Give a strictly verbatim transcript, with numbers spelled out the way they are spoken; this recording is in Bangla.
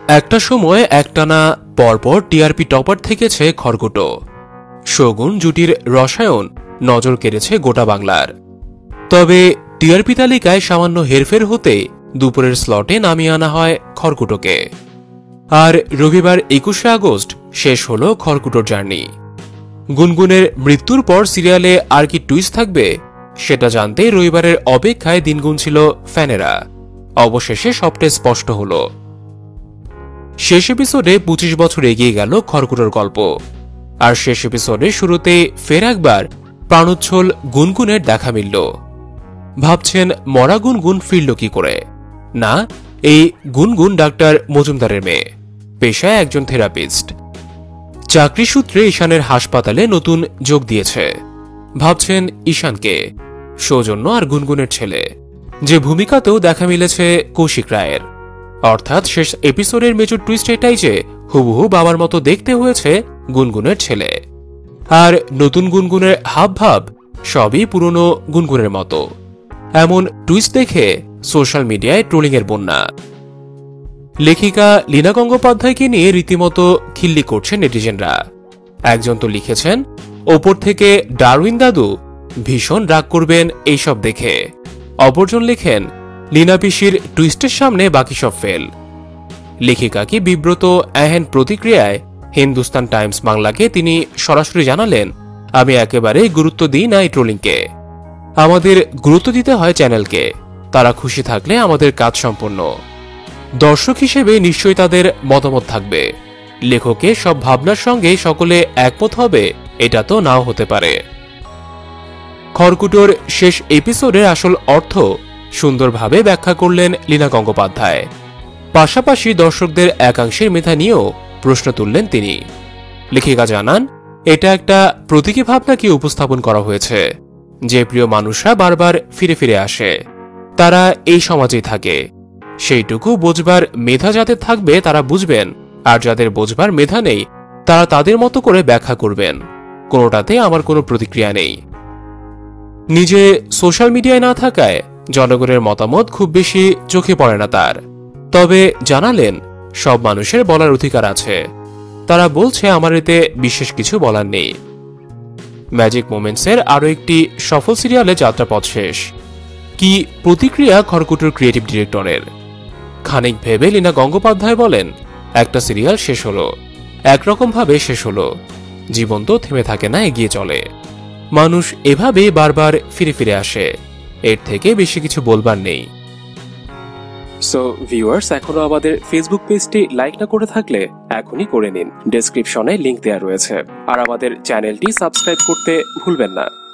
একটা সময় একটানা পরপর টিআরপি টপার থেকেছে খড়কুটো। শগুন জুটির রসায়ন নজর কেড়েছে গোটা বাংলার। তবে টিআরপি তালিকায় সামান্য হেরফের হতে দুপুরের স্লটে নামিয়ে আনা হয় খড়কুটোকে। আর রবিবার একুশে আগস্ট শেষ হল খড়কুটোর জার্নি। গুনগুনের মৃত্যুর পর সিরিয়ালে আর কি টুইস্ট থাকবে সেটা জানতে রবিবারের অপেক্ষায় দিন গুনছিল ফ্যানেরা। অবশেষে সবটাই স্পষ্ট হল। শেষ এপিসোডে পঁচিশ বছর এগিয়ে গেল খড়কুটোর গল্প। আর শেষ এপিসোডে শুরুতে ফের একবার প্রাণোচ্ছল গুনগুনের দেখা মিলল। ভাবছেন মরা গুনগুন ফিরল কি করে? না, এই গুনগুন ডাক্তার মজুমদারের মেয়ে, পেশায় একজন থেরাপিস্ট। চাকরি সূত্রে ঈশানের হাসপাতালে নতুন যোগ দিয়েছে। ভাবছেন ঈশানকে, সৌজন্য আর গুনগুনের ছেলে, যে ভূমিকাতেও দেখা মিলেছে কৌশিক রায়ের। অর্থাৎ শেষ এপিসোডের মেজর টুইস্ট এটাই যে হুবহু বাবার মতো দেখতে হয়েছে গুনগুনের ছেলে। আর নতুন গুনগুনের হাব ভাব সবই পুরনো গুনগুনের মতো। এমন টুইস্ট দেখে সোশ্যাল মিডিয়ায় ট্রোলিং এর বন্যা। লেখিকা লীনা গঙ্গোপাধ্যায়কে নিয়ে রীতিমতো খিল্লি করছেন নেটিজেনরা। একজন তো লিখেছেন, ওপর থেকে ডারউইন দাদু ভীষণ রাগ করবেন এইসব দেখে। অপরজন লেখেন, লীনা পিসির টুইস্টের সামনে বাকি সব ফেল। লেখিকা কি বিব্রত এহেন প্রতিক্রিয়ায় হিন্দুস্তান টাইমস বাংলাকে তিনি সরাসরি জানালেন, আমি একেবারেই গুরুত্ব দিই না এই ট্রোলিংকে। আমাদের গুরুত্ব দিতে হয় চ্যানেলকে। তারা খুশি থাকলে আমাদের কাজ সম্পূর্ণ। দর্শক হিসেবে নিশ্চয়ই তাদের মতামত থাকবে। লেখকে সব ভাবনার সঙ্গে সকলে একমত হবে এটা তো নাও হতে পারে। খড়কুটোর শেষ এপিসোডের আসল অর্থ সুন্দরভাবে ব্যাখ্যা করলেন লীনা গঙ্গোপাধ্যায়। পাশাপাশি দর্শকদের একাংশের মেধা নিয়েও প্রশ্ন তুললেন তিনি। লেখিকা জানান, এটা একটা প্রতীকী ভাবনাকে উপস্থাপন করা হয়েছে, যে প্রিয় মানুষরা বারবার ফিরে ফিরে আসে, তারা এই সমাজেই থাকে। সেইটুকু বোঝবার মেধা যাদের থাকবে তারা বুঝবেন, আর যাদের বোঝবার মেধা নেই তারা তাদের মতো করে ব্যাখ্যা করবেন। কোনোটাতে আমার কোনো প্রতিক্রিয়া নেই। নিজে সোশ্যাল মিডিয়ায় না থাকায় জনগণের মতামত খুব বেশি চোখে পড়ে না তার। তবে জানালেন, সব মানুষের বলার অধিকার আছে। তারা বলছে আমার এতে বিশেষ কিছু বলার নেই। ম্যাজিক মোমেন্টসের আরও একটি সফল সিরিয়ালে যাত্রাপথ শেষ। কি প্রতিক্রিয়া খড়কুটোর ক্রিয়েটিভ ডিরেক্টরের? খানিক ভেবে লীনা গঙ্গোপাধ্যায় বলেন, একটা সিরিয়াল শেষ হলো, একরকম ভাবে শেষ হলো। জীবন তো থেমে থাকে না, এগিয়ে চলে। মানুষ এভাবে বারবার ফিরে ফিরে আসে। এর থেকে বেশি কিছু বলবার নেই। সো ভিউয়ার্স, এখনো আমাদের ফেসবুক পেজটি লাইক না করে থাকলে এখনই করে নিন। ডেসক্রিপশনে লিংক দেওয়া রয়েছে। আর আমাদের চ্যানেলটি সাবস্ক্রাইব করতে ভুলবেন না।